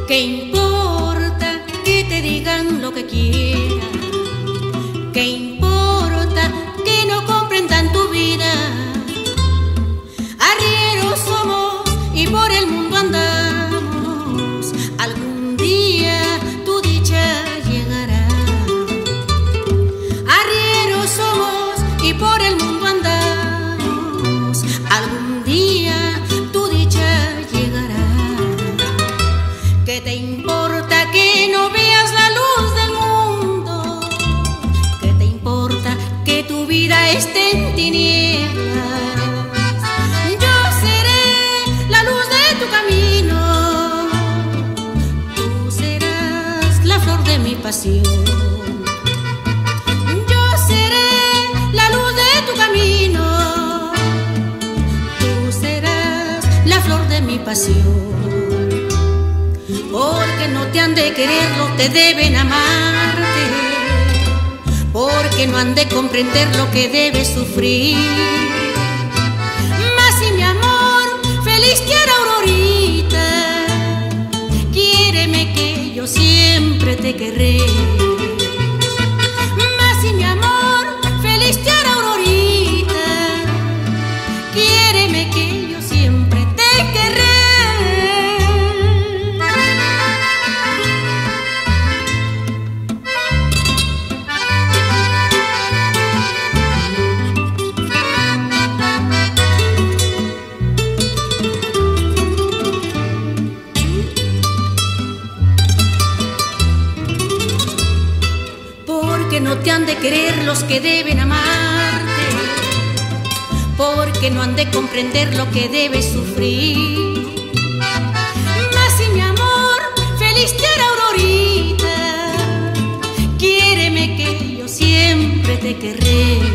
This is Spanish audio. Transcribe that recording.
¿Qué importa que te digan lo que quieran? ¿Qué importa que no comprendan tu vida? Arrieros somos y por el mundo andamos. Algún día tu dicha llegará. Arrieros somos y por el mundo andamos. Algún día tu dicha llegará. ¿Qué te importa que no veas la luz del mundo? ¿Qué te importa que tu vida esté en tinieblas? Yo seré la luz de tu camino. Tú serás la flor de mi pasión. Yo seré la luz de tu camino. Tú serás la flor de mi pasión. Porque no te han de quererlo, te deben amarte. Porque no han de comprender lo que debes sufrir. Mas si mi amor feliz te hará aurorita, quiéreme que yo siempre te querré. Mas si mi amor feliz te hará aurorita, quiéreme que yo siempre te querré. Porque no te han de querer los que deben amarte, porque no han de comprender lo que debes sufrir. Mas si mi amor feliz te hará aurorita, quiéreme que yo siempre te querré.